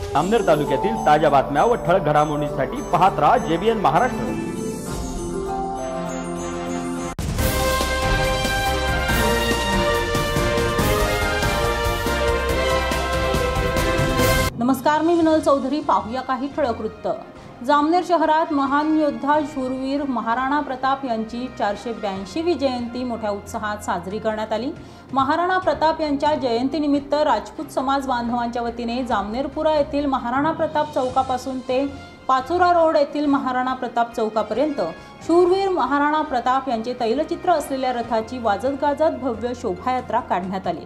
जामनेर तालुक्यातील ताज्या बातम्या व ठळक घडामोडींसाठी पाहत राहा JBN महाराष्ट्र। नमस्कार, मी विनोद चौधरी। पाहूया काही ठळक वृत्त। जामनेर शहरात महान योद्धा शूरवीर महाराणा प्रताप यांची 482वी जयंती मोठ्या उत्साहात साजरी करण्यात आली। महाराणा प्रताप यांच्या जयंतीनिमित्त राजपूत समाज बांधवांच्या वतीने जामनेरपुरा येथील महाराणा प्रताप चौकापासून ते पाचोरा रोड येथील महाराणा प्रताप चौकापर्यंत शूरवीर महाराणा प्रताप यांचे तैलचित्र असलेल्या रथाची वाजत गाजत भव्य शोभायात्रा काढण्यात आली।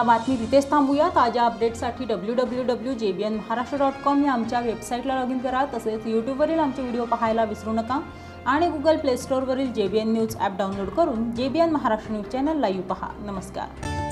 बातमी तिथेच थांबूया। ताज्या अपडेट्ससाठी www.jbnmaharashtra.com या आमच्या वेबसाईटला लॉग इन करा। तसेच यूट्यूबवरील आमचे व्हिडिओ पाहायला विसरू नका आणि गुगल प्ले स्टोअरवरील JBN न्यूज ॲप डाउनलोड करून JBN Maharashtra news channel live पहा। नमस्कार।